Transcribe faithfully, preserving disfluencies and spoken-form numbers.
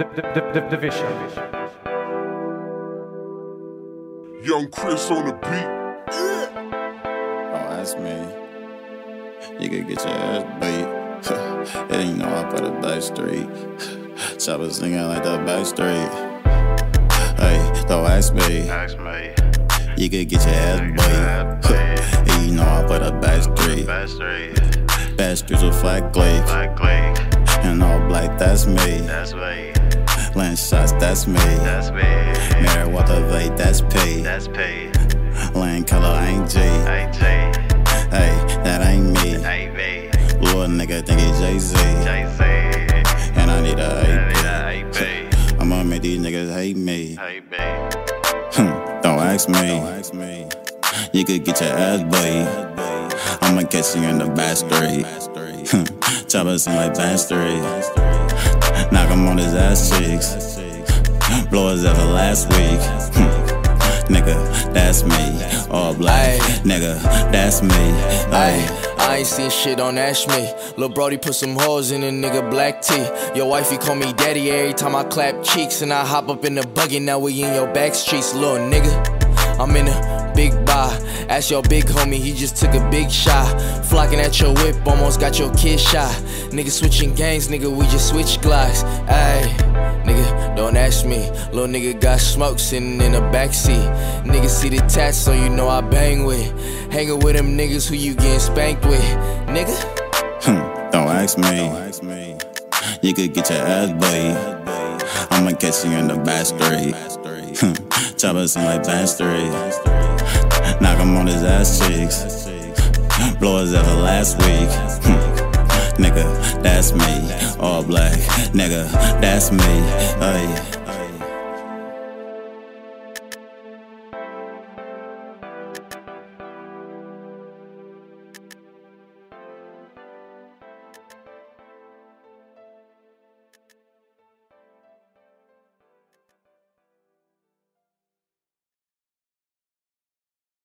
Division. Young Chris on the beat. Oh, that's me. You could get your ass beat. It ain't no up at the Backstreet. Chopper singing like the Backstreet. Hey, don't ask me. Ask me. You could get your ass beat. You know I put a Backstreet. Backstreet. Backstreet's a flat click. Black click. And all black, that's me. That's me. Land shots, that's me. That's me. Mary Water Vape, that's P. That's P. Land color ain't G. Ain't G. Hey, that ain't me. Ain't me. Little nigga think it's Jay-Z. Jay-Z. And I need a I need a A P. I'ma make these niggas hate me. A P. Hmm, don't ask me. You could get your ass beat. I'ma catch you in the Backstreet. Chopper sing like Backstreet. Knock him on his ass cheeks. Blow his ever last week. Nigga, that's me. All black. Ay. Nigga, that's me. Ay, I ain't seen shit on Ash me. Lil' Brody put some hoes in a nigga black tee. Your wifey call me daddy every time I clap cheeks. And I hop up in the buggy, now we in your back streets, little nigga. I'm in a big bar. Ask your big homie, he just took a big shot. Flocking at your whip, almost got your kid shot. Nigga switching gangs, nigga, we just switch Glocks. Ayy, nigga, don't ask me. Little nigga got smoke sitting in the backseat. Nigga see the tats, so you know I bang with. Hanging with them niggas who you getting spanked with, nigga. Hmm, don't ask me. You could get your ass beat. I'ma catch you in the Backstreet. Chopper sing like Backstreet. Knock him on his ass cheeks. Blow his ever last week. Nigga, that's me. All black. Nigga, that's me. Ay.